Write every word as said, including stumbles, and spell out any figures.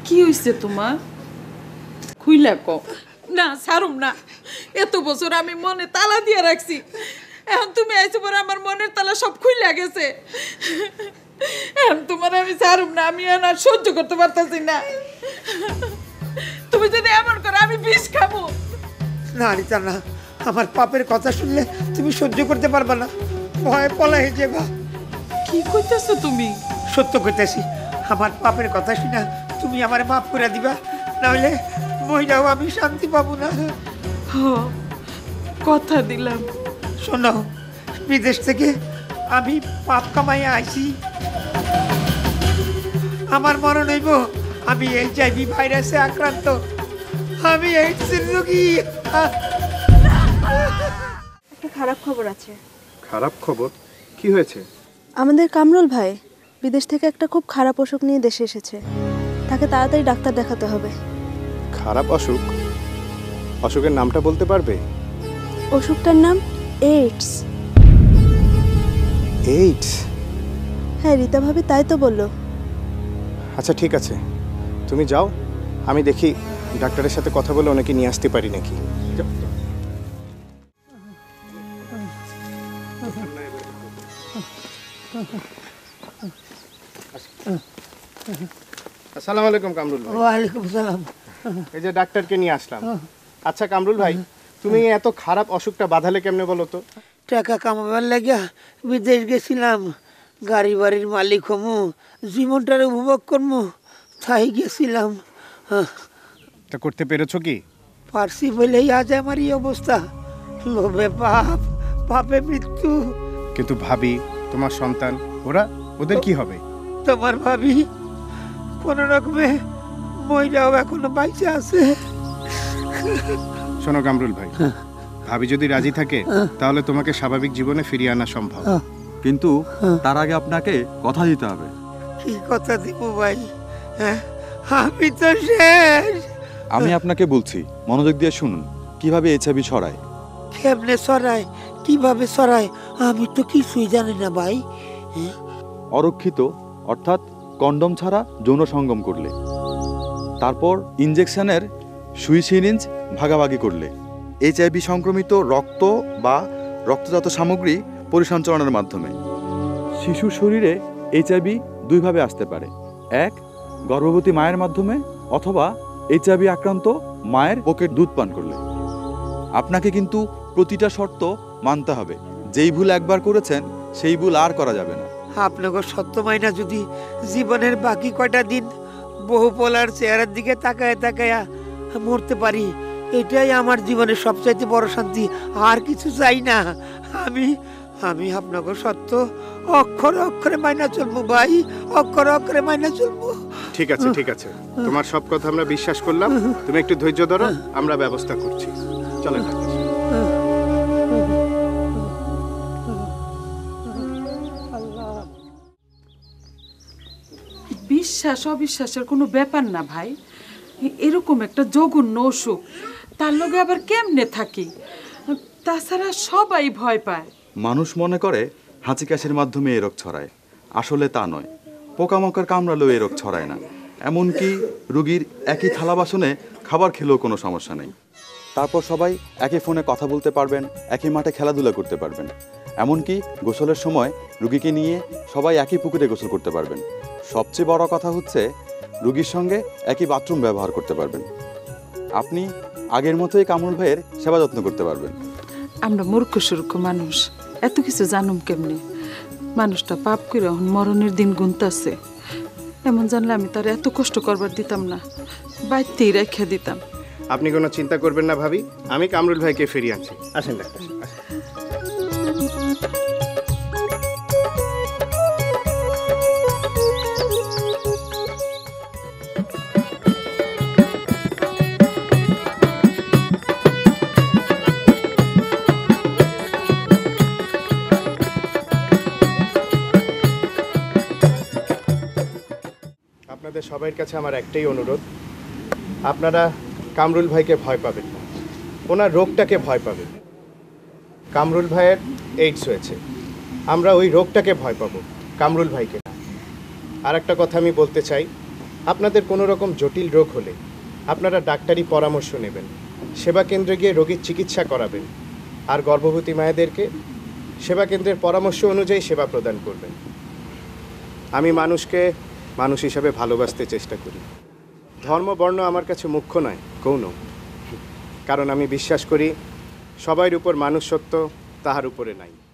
কি হইছে তোমার? খুইলা কও। না ছাড়ুম না, এত বছর আমি মনে তালা দিয়ে রাখছি, এখন তুমি আইছো পরে আমার মনের তালা সব খুইলা গেছে। এখন তোমার আমি ছাড়ুম না, আমি এখন আর সহ্য করতে পারতাছি না। তুমি যদি এমন করো আমি বিষ খাবো। না রিতা না, আমার পাপের কথা শুনলে তুমি সহ্য করতে পারবা না, ভয় পলাই যাবা। কি কইতেছো তুমি? সত্য কইতেছি, আমার পাপের কথা শুনে তুমি আমার মাফ করে দিবা, নাহলে মহিলাও আমি শান্তি পাবো না। হ, কথা দিলাম। শোনো, বিদেশ থেকে আমি পাপ কামাইয়া আইছি, আমার মরণ হইব আমি এইচআইভি ভাইরাসে আক্রান্ত, আমি এইডসের রোগী। একটা খারাপ খবর আছে। খারাপ খবর? কি হয়েছে? আমাদের কামরুল ভাই বিদেশ থেকে একটা খুব খারাপ অসুখ নিয়ে দেশে এসেছে, তাকে তাড়াতাড়ি ডাক্তার দেখাতে হবে। খারাপ অসুখ? অসুখের নামটা বলতে পারবে? অসুখটার নাম এইডস। এইডস? হ্যাঁ, রীতা ভাবি তাই তো বললো। আচ্ছা ঠিক আছে, তুমি যাও, আমি দেখি ডাক্তারের সাথে কথা বলে ওনাকে নিয়ে আসতে পারি নাকি। আসসালামু আলাইকুম কামরুল ভাই। ওয়ালাইকুম সালাম। এই যে ডাক্তারকে নিয়ে আসলাম। আচ্ছা কামরুল ভাই, তুমি এত খারাপ অসুখটা বাঁধালে কেমনে বলো তো? টাকা কামাবার লাগিয়া বিদেশ গেছিলাম, গাড়ি বাড়ির মালিক হমু, জীবনটার উপভোগ করমু, তাই গেছিলাম। তা করতে পেরেছো কি? পারছি বলেই আজ আমার এই অবস্থা, লোভে পাপ, পাপে মৃত্যু। কিন্তু ভাবি, তোমার সন্তান, ওরা, ওদের কি হবে? তোমার ভাবি কোন রকমে মহিলাও এখনো বাইচে আছে। শোনো কামরুল ভাই, ভাবি যদি রাজি থাকে তাহলে তোমাকে স্বাভাবিক জীবনে ফিরিয়ে আনা সম্ভব, কিন্তু তার আগে আপনাকে কথা দিতে হবে। কি কথা দিব ভাই? হ্যাঁ, আমি তো শেষ। আমি আপনাকে বলছি, মনোযোগ দিয়ে শুনুন। কিভাবে এইচআইভি ছড়ায়? কেমনে ছড়ায়, কিভাবে ছড়ায় আমি তো কিছুই জানি না ভাই। অরক্ষিত অর্থাৎ কন্ডম ছাড়া যৌন সঙ্গম করলে, তারপর ইনজেকশনের সুই সিরিঞ্জ ভাগাভাগি করলে, এইচআইভি সংক্রমিত রক্ত বা রক্তজাত সামগ্রী পরিসঞ্চরণের মাধ্যমে। শিশুর শরীরে এইচআইভি দুইভাবে আসতে পারে, এক গর্ভবতী মায়ের মাধ্যমে, অথবা এইচআইভি আক্রান্ত মায়ের বুকের দুধ পান করলে। আপনাকে কিন্তু প্রতিটা শর্ত মানতে হবে। যেই ভুল একবার করেছেন সেই ভুল আর করা যাবে না। আপনাকে সত্য মাইনা যদি জীবনের বাকি কয়টা দিন বহু পোলার চেহারার দিকে তাকায় তাকায়া মরতে পারি, এটাই আমার জীবনের সবচাইতে বড় শান্তি, আর কিছু চাই না। আমি আমি আপনাকে সত্য অক্ষরে অক্ষরে মাইনা চলবো ভাই, অক্ষরে অক্ষরে মাইনা চলবো। ঠিক আছে ঠিক আছে, তোমার সব কথা আমরা বিশ্বাস করলাম, তুমি একটু ধৈর্য ধরো, আমরা ব্যবস্থা করছি। চলেন ডাক্তার। বিশ্বাস অবিশ্বাসের কোনো ব্যাপার না ভাই, এরকম একটা জঘন্য অসুখ, তার লগে আবার কেমনে থাকি? তাছাড়া সবাই ভয় পায়। মানুষ মনে করে হাঁচি কাশির মাধ্যমে এ রোগ ছড়ায়, আসলে তা নয়। পোকামাকড় কামড়ালেও এ রোগ ছড়ায় না। এমনকি রোগীর একই থালা বাসনে খাবার খেলেও কোনো সমস্যা নেই। তারপর সবাই একই ফোনে কথা বলতে পারবেন, একই মাঠে খেলাধুলা করতে পারবেন। এমনকি গোসলের সময় রোগীকে নিয়ে সবাই একই পুকুরে গোসল করতে পারবেন। সবচেয়ে বড় কথা হচ্ছে রোগীর সঙ্গে একই বাথরুম ব্যবহার করতে পারবেন। আপনি আগের মতোই কামরুল ভাইয়ের সেবা যত্ন করতে পারবেন। আমরা মূর্খ সূর্খ মানুষ, এত কিছু জানুম কেমনে? মানুষটা পাপ করে এখন মরণের দিন গুনতাছে, এমন জানলে আমি তার এত কষ্ট করবার দিতাম না, বাইতেই রেখে দিতাম। আপনি কোনো চিন্তা করবেন না ভাবি, আমি কামরুল ভাইকে ফিরিয়ে আনছি। আসেন ডাক্তার, আসেন। আপনাদের সবার কাছে আমার একটাই অনুরোধ, আপনারা কামরুল ভাইকে ভয় পাবেন না, ওনার রোগটাকে ভয় পাবেন। কামরুল ভাইয়ের এইডস হয়েছে, আমরা ওই রোগটাকে ভয় পাবো, কামরুল ভাইকে না। আর একটা কথা আমি বলতে চাই, আপনাদের কোনো রকম জটিল রোগ হলে আপনারা ডাক্তারি পরামর্শ নেবেন, সেবা কেন্দ্রে গিয়ে রোগীর চিকিৎসা করাবেন, আর গর্ভবতী মায়েদেরকে সেবা কেন্দ্রের পরামর্শ অনুযায়ী সেবা প্রদান করবেন। আমি মানুষকে মানুষ হিসাবে ভালোবাসতে চেষ্টা করি। ধর্ম বর্ণ আমার কাছে মুখ্য নয়, গৌণ। কারণ আমি বিশ্বাস করি সবার উপর মানুষ সত্য, তাহার উপরে নাই।